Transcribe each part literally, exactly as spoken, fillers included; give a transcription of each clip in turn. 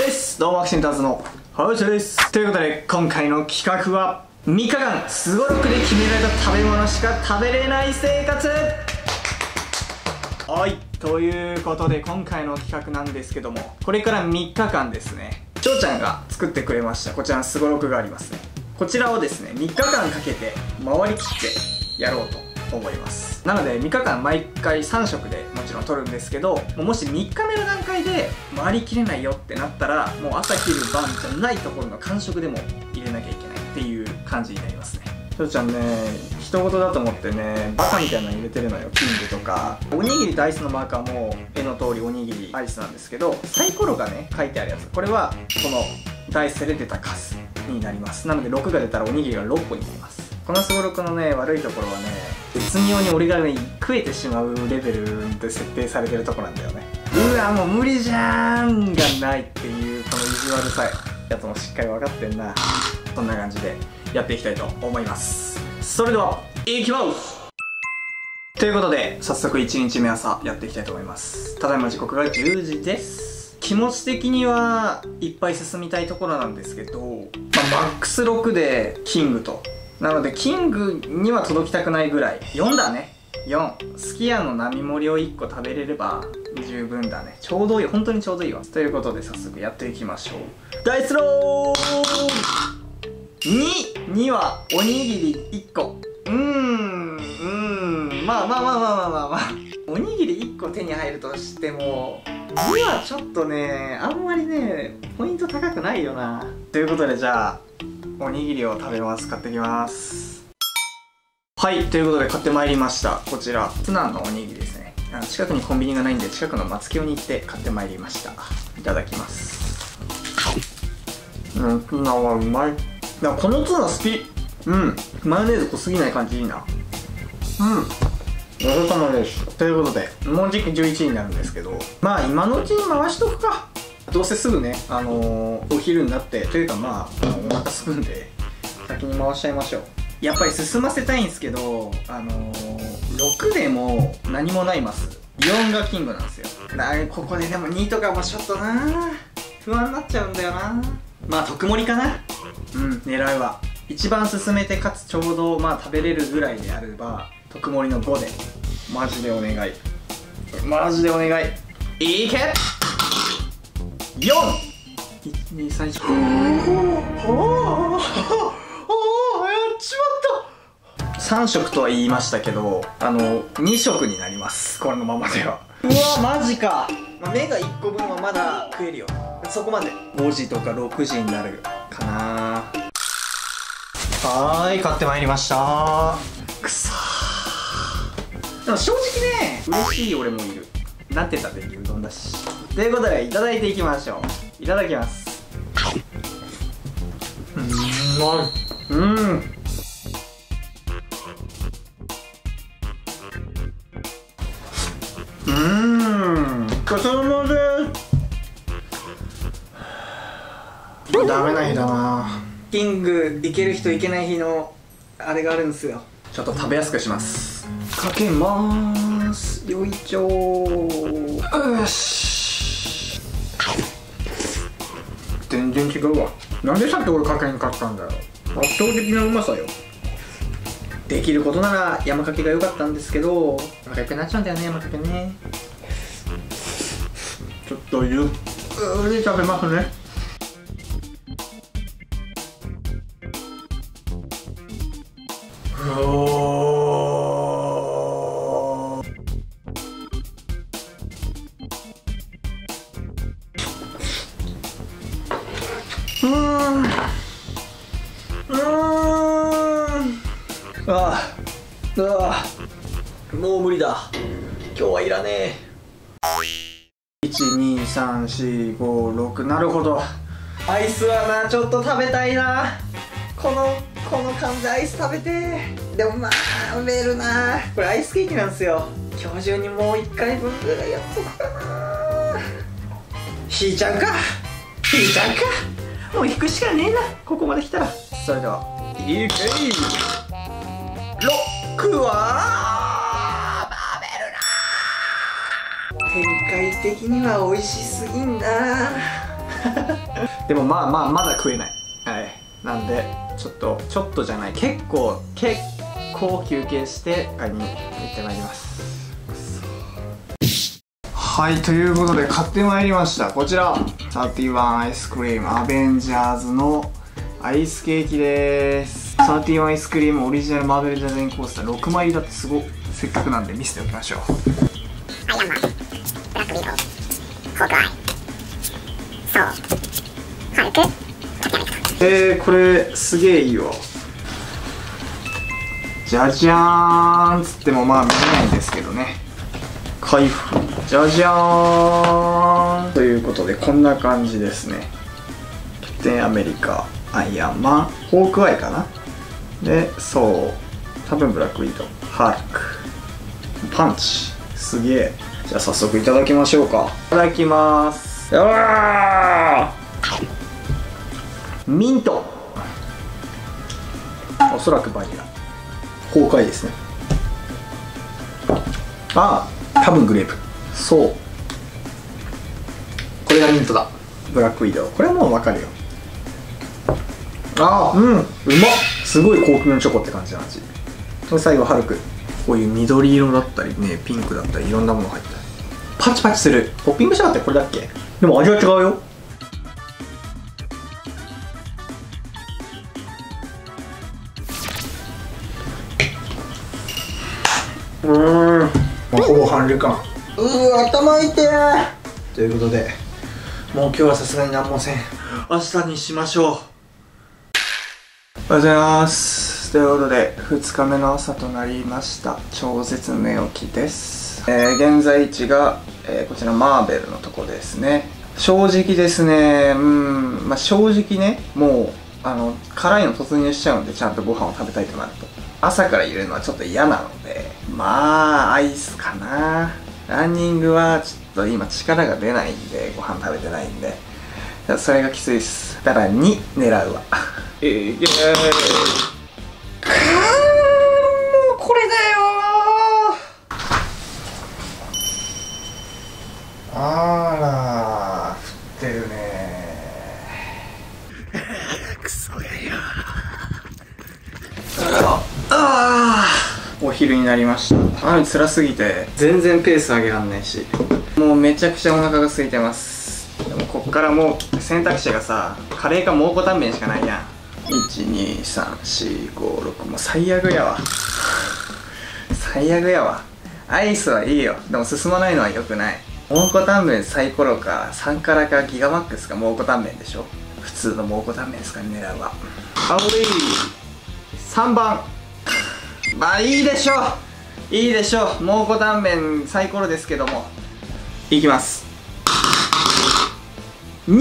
です。どうもアクシンターズのハウチです。ということで今回の企画はみっかかんすごろくで決められた食べ物しか食べれない生活。はい、ということで今回の企画なんですけども、これからみっかかんですね、ちょうちゃんが作ってくれましたこちらのすごろくがありますね。こちらをですねみっかかんかけて回りきってやろうと思います。なのでみっかかん毎回さん食でもちろん取るんですけど、もしみっかめの段階で回りきれないよってなったら、もう朝昼晩じゃないところの間食でも入れなきゃいけないっていう感じになりますね。ちょうちゃんね、人事だと思ってねバカみたいなの入れてるのよ。キングとかおにぎりとアイスのマーカーも絵の通りおにぎりアイスなんですけど、サイコロがね書いてあるやつ、これはこのダイスで出た数になります。なのでろくが出たらおにぎりがろっこになります。このすごろくのね悪いところはね、絶妙に俺がね食えてしまうレベルで設定されてるとこなんだよね。うわもう無理じゃーんがないっていうこの意地悪さやつもしっかり分かってんな。そんな感じでやっていきたいと思います。それではいきます。ということで早速いちにちめ朝やっていきたいと思います。ただいま時刻がじゅうじです。気持ち的にはいっぱい進みたいところなんですけど、まあ、マックスろくでキングと、なのでキングには届きたくないぐらい。よんだね、よん。すき家の並盛りをいっこ食べれれば十分だね。ちょうどいい、本当にちょうどいいわ。ということで早速やっていきましょう。ダイスローに、にはおにぎりいっこ。うーん、うーん、まあまあまあまあまあまあまあ。おにぎりいっこ手に入るとしても、にはちょっとね、あんまりね、ポイント高くないよな。ということでじゃあ、おにぎりを食べます。買ってきます。はい、ということで買ってまいりました。こちらツナのおにぎりですね。あの近くにコンビニがないんで近くの松清に行って買ってまいりました。いただきます。うん、ツナはうまい。だこのツナ好き。うん、マヨネーズ濃すぎない感じいいな。うん、ごちそうさまです。ということでもうじきじゅういちじになるんですけど、まあ今のうちに回しとくか。どうせすぐね、あのー、お昼になってというかまあお腹すくんで先に回しちゃいましょう。やっぱり進ませたいんですけど、あのー、ろくでも何もないマス、よんがキングなんですよ。だここででもにとかもちょっとな不安になっちゃうんだよな。まあ特盛りかな。うん狙いは一番進めてかつちょうどまあ食べれるぐらいであれば特盛りのごでマジでお願い、マジでお願い。いけよん いちにさんよん。おお、やっちまった。さん食とは言いましたけど、あのに食になりますこのままでは。うわマジか、まあ、目がいっこぶんはまだ食えるよ。そこまでごじとかろくじになるかな。はーい買ってまいりました。くそー、でも正直ね嬉しい俺もいる。なんて言ったって牛丼だし。ということでいただいていきましょう。いただきます。うーん、うん、うーん、ごちそうさまです。ダメな日だな。キングいける日といけない日のあれがあるんですよ。ちょっと食べやすくします。かけまーす。よいちょー。よし。全然違うわ。なんでさっき俺かけんかったんだよ。圧倒的なうまさよ。できることなら山かけが良かったんですけど、お腹いっぱいになっちゃうんだよね山かけね。ちょっとゆっくり食べますね。うーん、うーん、ああ、ああ、もう無理だ。今日はいらねえ。いちにさんしごろく、なるほど。アイスはなちょっと食べたいな。このこの感じアイス食べて。でもまあ食べるな。これアイスケーキなんですよ。今日中にもういっかいぶんぐらいやっとくかな。引いちゃうか引いちゃうか。もう引くしかねえなここまで来たら。それではいけい。ろくは食べるな。展開的には美味しすぎんなでもまあまあまだ食えない。はい、なんでちょっとちょっとじゃない、結構結構休憩して買いに行ってまいります。はい、ということで買ってまいりました。こちらサーティワンアイスクリームアベンジャーズのアイスケーキです。サーティワンアイスクリームオリジナルマーベルデザインコースターろくまいだってすごい、せっかくなんで見せておきましょう。 アイアンマン、ブラックウィドウ、ホークアイ、ソー、ハルク、キャプテンアメリカ。 えー、これすげえいいわ。じゃじゃーんつってもまあ見えないんですけどね。開封じゃじゃーんということでこんな感じですね。キャプテンアメリカ、アイアンマン、ホークアイかな。で、そう多分ブラックウィドウ、ハルク、パンチ、すげえ。じゃあ早速いただきましょうか。いただきます。うわー、ミント、おそらくバニラ、ホークアイですね。ああ、多分グレープ、そうこれがミントだ。ブラックウィドウ、これはもう分かるよ。ああ、うん、うまっ。すごい高級なチョコって感じの味。最後ハルク、こういう緑色だったりね、ピンクだったりいろんなもの入ったりパチパチする。トッピングしたかってこれだっけ。でも味は違うよ。うーん、ほぼ半量感。うー、頭痛い。ということでもう今日はさすがに何もせん。明日にしましょう。おはようございます。ということでふつかめの朝となりました。超絶寝起きです。えー、現在位置が、えー、こちらマーベルのとこですね。正直ですね、うん、まあ、正直ね、もうあの辛いの突入しちゃうんで、ちゃんとご飯を食べたいとなると朝から入れるのはちょっと嫌なので、まあアイスかな。ランニングはちょっと今力が出ないんで、ご飯食べてないんでそれがきついっす。だからに狙うわ。えー、イエーイ。かー、もうこれだよー。あらー、降ってるねーくそがよー。あー、お昼になりました。雨辛すぎて全然ペース上げらんないし、もうめちゃくちゃお腹が空いてます。でもこっからもう選択肢がさ、カレーか蒙古タンメンしかないやん。いちにさんしごろく、もう最悪やわ最悪やわ。アイスはいいよ、でも進まないのは良くない。蒙古タンメンサイコロかさんからかギガマックスか蒙古タンメンでしょ。普通の蒙古タンメンですから狙うわ。あおいさんばん、まあいいでしょう、いいでしょう。蒙古タンメンサイコロですけどもいきます。に、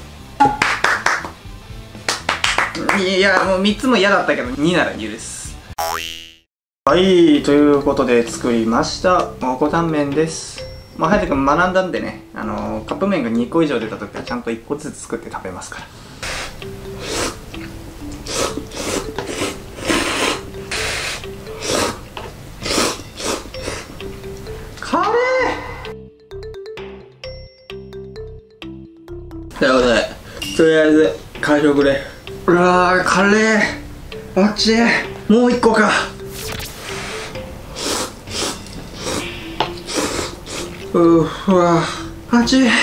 いやもうみっつも嫌だったけどになら許す。はい、ということで作りました蒙古タンメンです。まあ隼人君学んだんでね、あのー、カップ麺がにこ以上出た時はちゃんといっこずつ作って食べますから。カレーということでとりあえず完食で。うわー、カレーあっちもういっこか。うーわあっち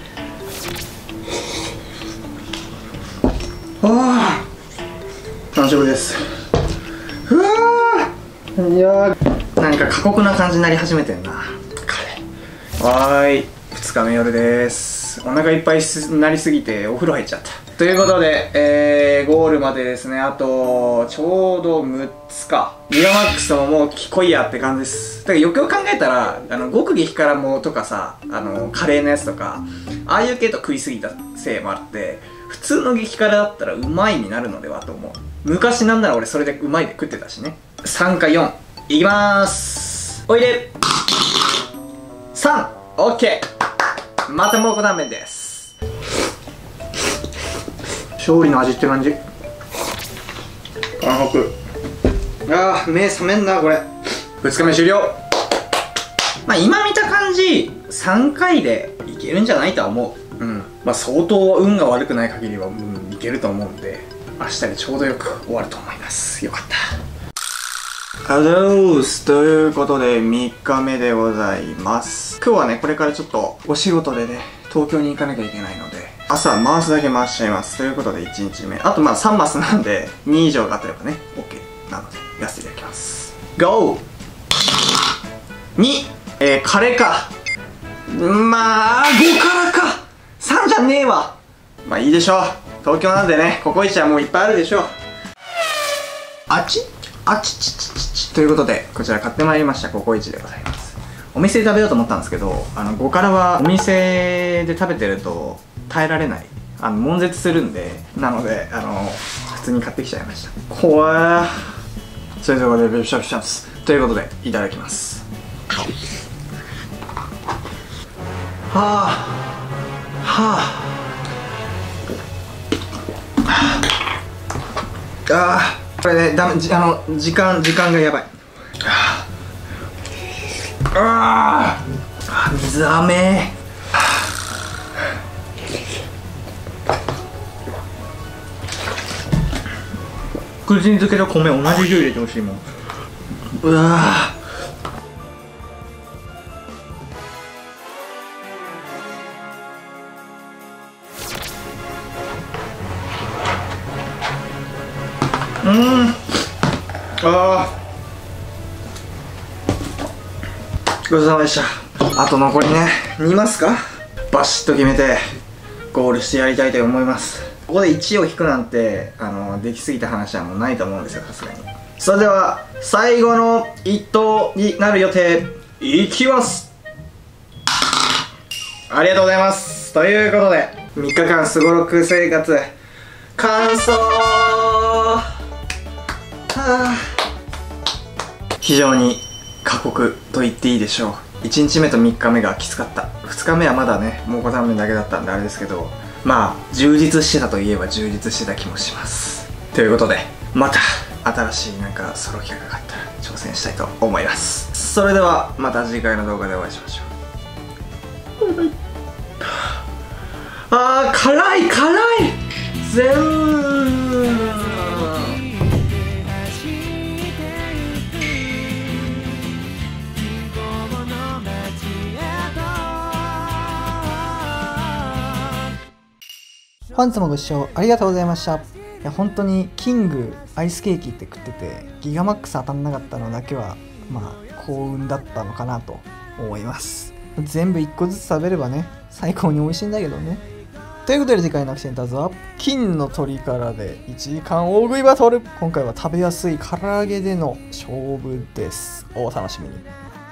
あー、完食です。うわー、いやー、なんか過酷な感じになり始めてんなカレー。はーい、ふつかめ夜です。お腹いっぱいになりすぎてお風呂入っちゃったということで、えー、ゴールまでですね、あとちょうどむっつか。ギガマックスももう来いやって感じです。だからよくよく考えたら、あの極激辛もとかさ、あのカレーのやつとかああいう系と食いすぎたせいもあって、普通の激辛だったらうまいになるのではと思う。昔なんなら俺それでうまいで食ってたしね。さんかよんいきまーす。おいでさん、オッケー。また蒙古タンメンです。勝利の味って感じ。あー、あー、目覚めんなこれ。ふつかめ終了。まあ今見た感じさんかいでいけるんじゃないとは思う。うん、 まあ相当運が悪くない限りは、うん、いけると思うんで、明日でちょうどよく終わると思います。よかった。アドースということでみっかめでございます。今日はね、これからちょっとお仕事でね、東京に行かなきゃいけないので、朝回すだけ回しちゃいます。ということでいちにちめ。あとまあさんマスなんで、に以上が当たればね、OK なので、やらせていただきます。ゴー !に! えー、カレーか。まあ、ごからかさんじゃねえわ。まあいいでしょう。東京なんでね、ココイチはもういっぱいあるでしょう。あちあちちちちちということで、こちら買ってまいりましたココイチでございます。お店で食べようと思ったんですけど、あのごからはお店で食べてると耐えられない、あの悶絶するんで、なのであの普通に買ってきちゃいました。怖ー。それではビシャビシャですということでいただきます。はあはああー、これね、ダメ、じあの時間時間がやばい。あああ、水飴。口につけた米同じ量入れてほしいもん。うわー、うん、あー、ごちそうさまでした。あと残りね、にますか。バシッと決めてゴールしてやりたいと思います。ここでいちを引くなんて、あのできすぎた話はもうないと思うんですよ、さすがに。それでは最後のいっ投になる予定、いきます。ありがとうございます。ということでみっかかんすごろく生活完走。非常に過酷と言っていいでしょう。いちにちめとみっかめがきつかった。ふつかめはまだね、蒙古タンメンだけだったんであれですけど、まあ充実してたといえば充実してた気もします。ということでまた新しいなんかソロ企画があったら挑戦したいと思います。それではまた次回の動画でお会いしましょう。バイバイ。あー、辛い辛い全部。 本日もご視聴ありがとうございました。いや本当にキングアイスケーキって食っててギガマックス当たんなかったのだけはまあ幸運だったのかなと思います。全部いっこずつ食べればね最高に美味しいんだけどね。ということで次回のアクシデンターズは金の鶏からでいちじかん大食いバトル。今回は食べやすい唐揚げでの勝負です。お楽しみに。